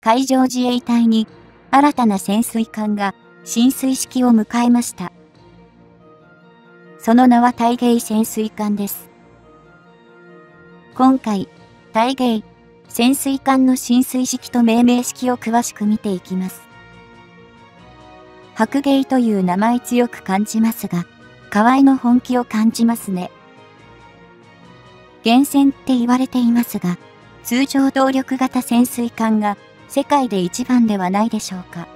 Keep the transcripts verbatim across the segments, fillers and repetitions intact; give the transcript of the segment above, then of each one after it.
海上自衛隊に新たな潜水艦が進水式を迎えました。その名は大鯨潜水艦です。今回、大鯨潜水艦の進水式と命名式を詳しく見ていきます。白鯨という名前強く感じますが、河合の本気を感じますね。原潜って言われていますが、通常動力型潜水艦が世界で一番ではないでしょうか。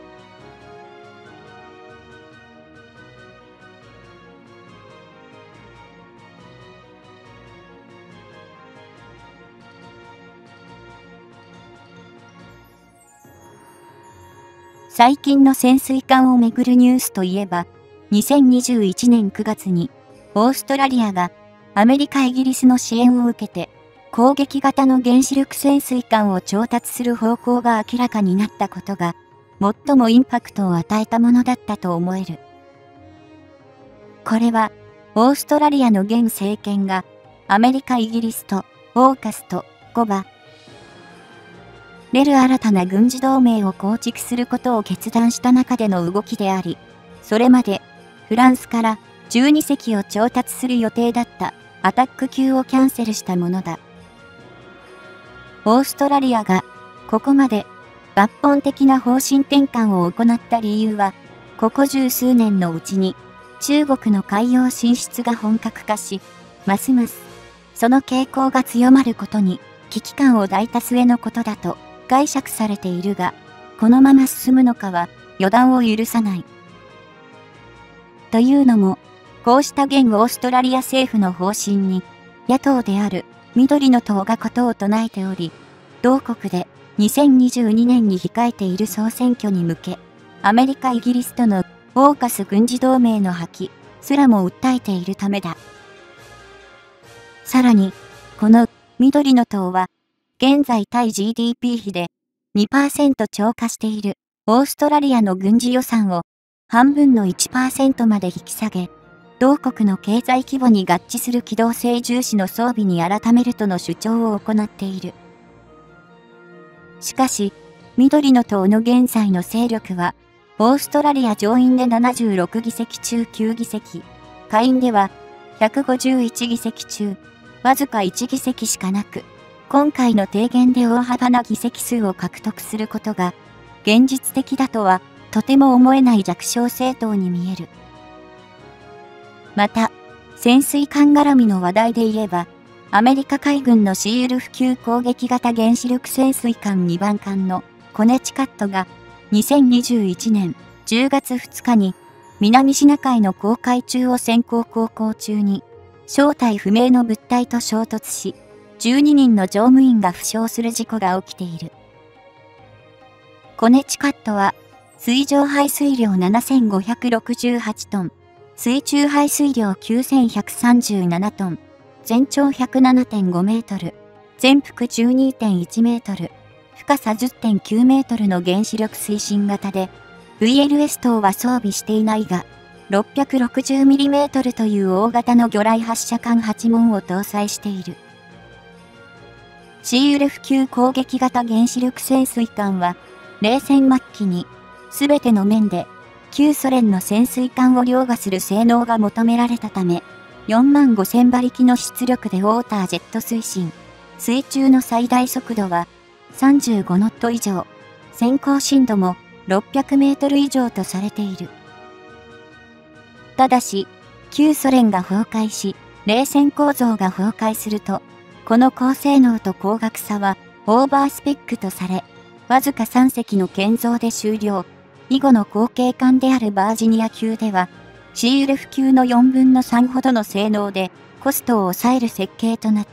最近の潜水艦をめぐるニュースといえば、にせんにじゅういちねんくがつにオーストラリアがアメリカ・イギリスの支援を受けて攻撃型の原子力潜水艦を調達する方向が明らかになったことが最もインパクトを与えたものだったと思える。これはオーストラリアの現政権がアメリカ・イギリスとオーカスとゴバれる新たな軍事同盟を構築することを決断した中での動きであり、それまでフランスからじゅうにせきを調達する予定だったアタック級をキャンセルしたものだ。オーストラリアがここまで抜本的な方針転換を行った理由は、ここ十数年のうちに中国の海洋進出が本格化し、ますますその傾向が強まることに危機感を抱いた末のことだと解釈されているが、このまま進むのかは予断を許さない。というのも、こうした現オーストラリア政府の方針に、野党である緑の党がことを唱えており、同国でにせんにじゅうにねんに控えている総選挙に向け、アメリカ・イギリスとのオーカス軍事同盟の破棄すらも訴えているためだ。さらに、この緑の党は、現在対 ジーディーピー 比で にパーセント 超過しているオーストラリアの軍事予算を半分の いちパーセント まで引き下げ、同国の経済規模に合致する機動性重視の装備に改めるとの主張を行っている。しかし、緑の党の現在の勢力は、オーストラリア上院でななじゅうろくぎせき中きゅうぎせき、下院ではひゃくごじゅういちぎせき中、わずかいちぎせきしかなく、今回の提言で大幅な議席数を獲得することが、現実的だとは、とても思えない弱小政党に見える。また、潜水艦絡みの話題で言えば、アメリカ海軍のシーウルフ級攻撃型原子力潜水艦にばん艦のコネチカットが、にせんにじゅういちねんじゅうがつふつかに、南シナ海の公海中を先行航行中に、正体不明の物体と衝突し、じゅうににんの乗務員が負傷する事故が起きている。コネチカットは、水上排水量ななせんごひゃくろくじゅうはちトン、水中排水量きゅうせんひゃくさんじゅうななトン、全長 ひゃくななてんごメートル、全幅 じゅうにてんいちメートル、深さ じゅってんきゅうメートルの原子力推進型で、ブイエルエス 等は装備していないが、ろっぴゃくろくじゅうミリメートルという大型の魚雷発射管はちもんを搭載している。シーウルフ級攻撃型原子力潜水艦は、冷戦末期に、すべての面で、旧ソ連の潜水艦を凌駕する性能が求められたため、よんまんごせん馬力の出力でウォータージェット推進、水中の最大速度はさんじゅうごノット以上、先行深度もろっぴゃくメートル以上とされている。ただし、旧ソ連が崩壊し、冷戦構造が崩壊すると、この高性能と高額さはオーバースペックとされ、わずかさんせきの建造で終了。以後の後継艦であるバージニア級では、シーウルフ級のよんぶんのさんほどの性能でコストを抑える設計となった。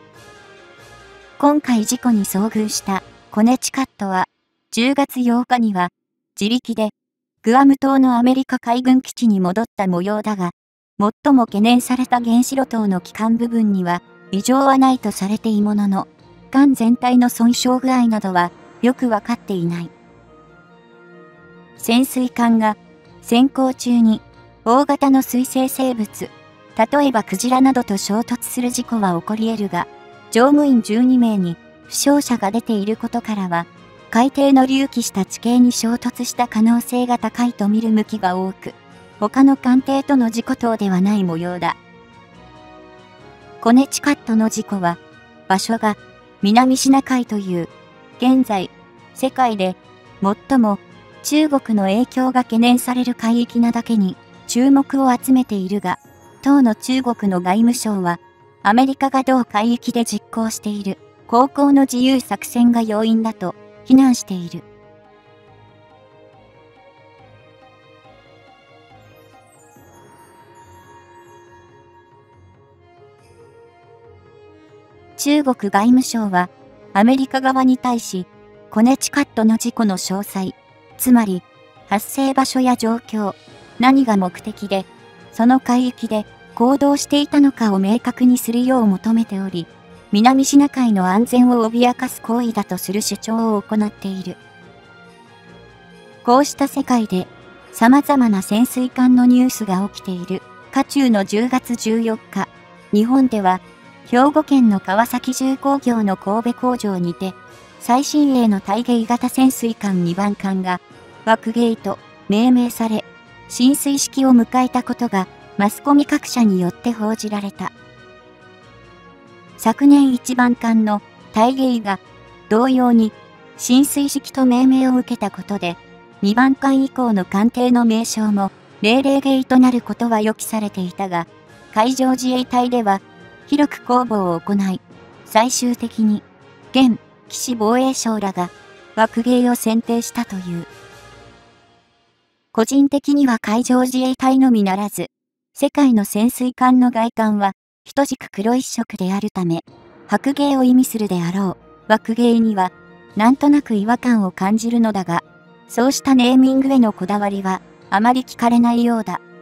今回事故に遭遇したコネチカットは、じゅうがつようかには自力でグアム島のアメリカ海軍基地に戻った模様だが、最も懸念された原子炉塔の基幹部分には異常はないとされているものの、艦全体の損傷具合などはよくわかっていない。潜水艦が潜航中に大型の水生生物、例えばクジラなどと衝突する事故は起こり得るが、乗務員じゅうにめいに負傷者が出ていることからは、 海底の隆起した地形に衝突した可能性が高いと見る向きが多く、他の艦艇との事故等ではない模様だ。コネチカットの事故は、場所が南シナ海という、現在、世界で最も中国の影響が懸念される海域なだけに注目を集めているが、当の中国の外務省は、アメリカが同海域で実行している航行の自由作戦が要因だと非難している。中国外務省はアメリカ側に対し、コネチカットの事故の詳細、つまり発生場所や状況、何が目的で、その海域で行動していたのかを明確にするよう求めており、南シナ海の安全を脅かす行為だとする主張を行っている。こうした世界で様々な潜水艦のニュースが起きている渦中のじゅうがつじゅうよっか、日本では兵庫県の川崎重工業の神戸工場にて最新鋭の対迎型潜水艦にばん艦が枠ゲーと命名され、進水式を迎えたことがマスコミ各社によって報じられた。昨年いちばん艦の対迎が同様に進水式と命名を受けたことで、にばん艦以降の艦艇の名称も命令ゲーとなることは予期されていたが、海上自衛隊では広く公募を行い、最終的に現岸防衛省らが枠ゲーを選定したという。個人的には海上自衛隊のみならず、世界の潜水艦の外観は等しく黒一色であるため、白ゲーを意味するであろう枠ゲーにはなんとなく違和感を感じるのだが、そうしたネーミングへのこだわりはあまり聞かれないようだ。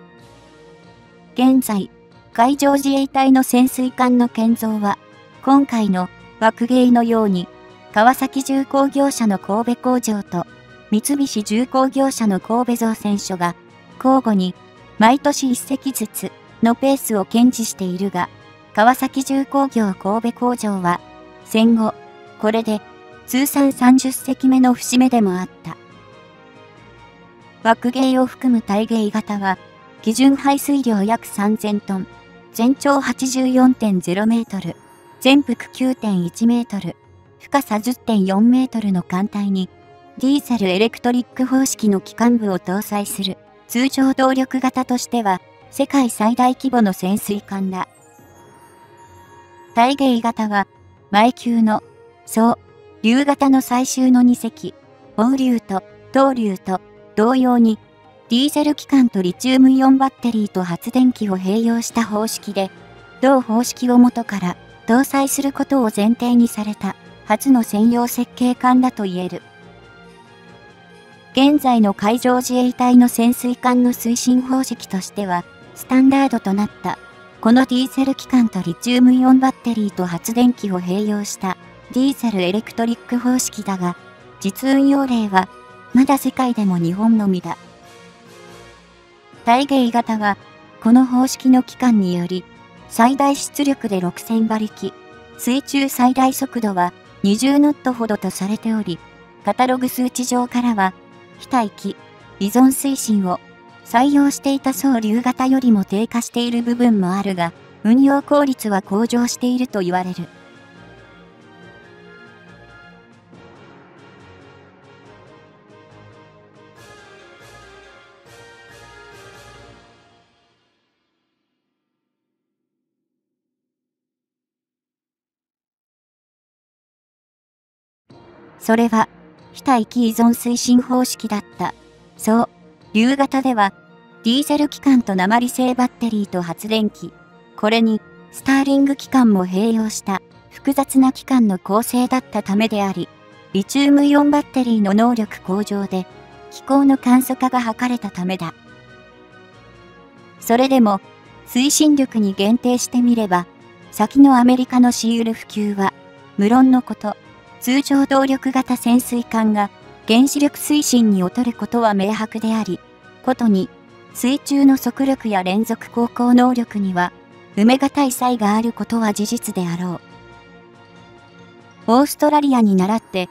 現在、海上自衛隊の潜水艦の建造は、今回の枠ゲーのように、川崎重工業者の神戸工場と、三菱重工業者の神戸造船所が、交互に、毎年一隻ずつのペースを堅持しているが、川崎重工業神戸工場は、戦後、これで、通算さんじゅっ隻目の節目でもあった。枠ゲーを含む対ゲー型は、基準排水量約さんぜんトン、全長 はちじゅうよんてんゼロメートル、全幅 きゅうてんいちメートル、深さ じゅってんよんメートルの艦隊に、ディーゼルエレクトリック方式の機関部を搭載する、通常動力型としては、世界最大規模の潜水艦だ。対ゲー型は、前級の、総、竜型の最終のに隻、王竜と東竜と同様に、ディーゼル機関とリチウムイオンバッテリーと発電機を併用した方式で、同方式を元から搭載することを前提にされた初の専用設計艦だと言える。現在の海上自衛隊の潜水艦の推進方式としては、スタンダードとなった、このディーゼル機関とリチウムイオンバッテリーと発電機を併用したディーゼルエレクトリック方式だが、実運用例はまだ世界でも日本のみだ。対ゲー型は、この方式の機関により、最大出力でろくせんばりき、水中最大速度はにじゅうノットほどとされており、カタログ数値上からは、非対機、依存推進を採用していた総竜型よりも低下している部分もあるが、運用効率は向上していると言われる。それは、非対機依存推進方式だった。そう、竜型では、ディーゼル機関と鉛製バッテリーと発電機、これに、スターリング機関も併用した複雑な機関の構成だったためであり、リチウムイオンバッテリーの能力向上で、機構の簡素化が図れたためだ。それでも、推進力に限定してみれば、先のアメリカのシール普及は、無論のこと、通常動力型潜水艦が原子力推進に劣ることは明白であり、ことに水中の速力や連続航行能力には埋め難い差異があることは事実であろう。オーストラリアに倣って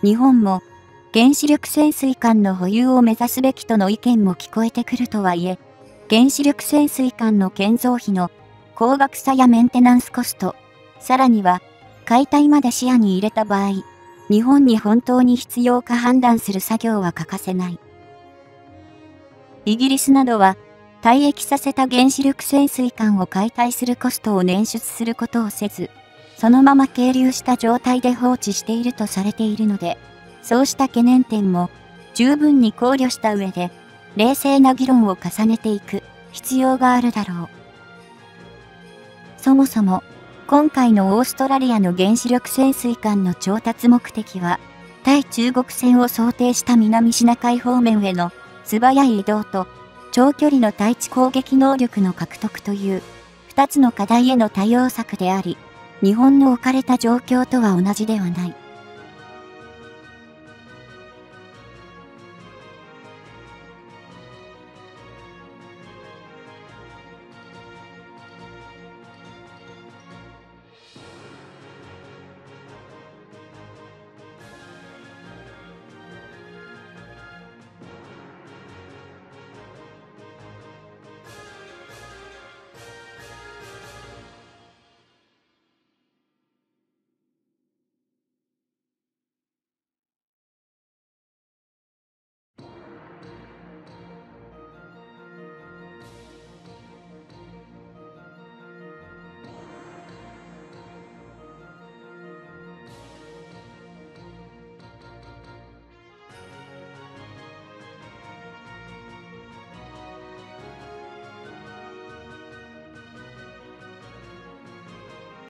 日本も原子力潜水艦の保有を目指すべきとの意見も聞こえてくるとはいえ、原子力潜水艦の建造費の高額さやメンテナンスコスト、さらには解体まで視野に入れた場合、日本に本当に必要か判断する作業は欠かせない。イギリスなどは、退役させた原子力潜水艦を解体するコストを捻出することをせず、そのまま係留した状態で放置しているとされているので、そうした懸念点も十分に考慮した上で、冷静な議論を重ねていく必要があるだろう。そもそも、今回のオーストラリアの原子力潜水艦の調達目的は、対中国戦を想定した南シナ海方面への素早い移動と、長距離の対地攻撃能力の獲得という、二つの課題への対応策であり、日本の置かれた状況とは同じではない。